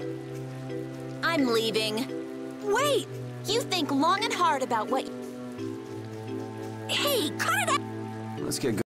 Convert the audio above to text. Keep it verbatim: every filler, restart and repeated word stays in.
I'm leaving. Wait! You think long and hard about what... Hey, cut it out! Let's get going.